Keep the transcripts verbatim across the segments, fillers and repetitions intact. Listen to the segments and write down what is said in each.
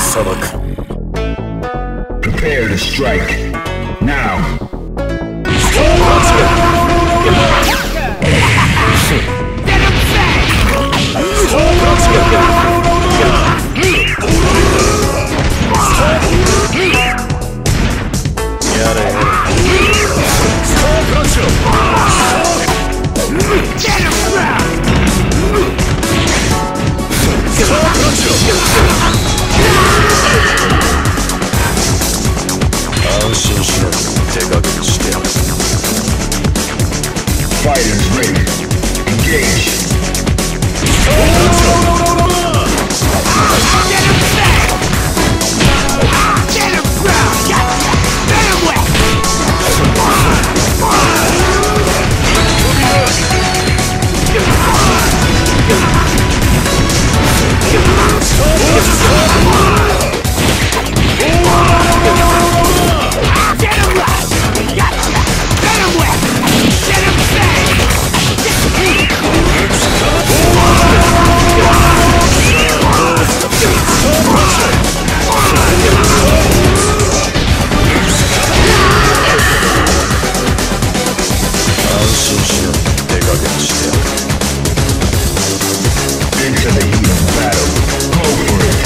Prepare to strike. Now. Fighters ready. Engage. Get him round! Gotcha! Venom wet! Into the heat of battle. Go for it.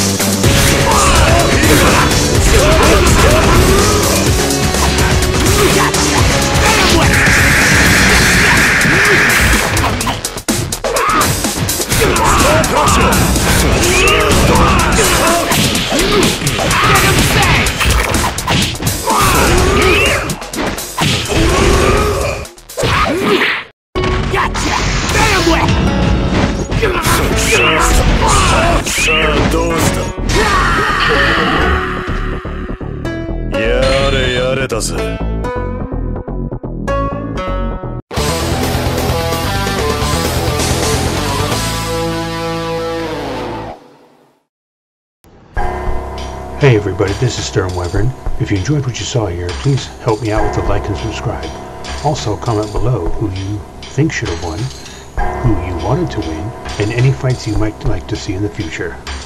Hey everybody, this is SturmWyvern. If you enjoyed what you saw here, please help me out with a like and subscribe. Also, comment below who you think should have won, who you wanted to win, and any fights you might like to see in the future.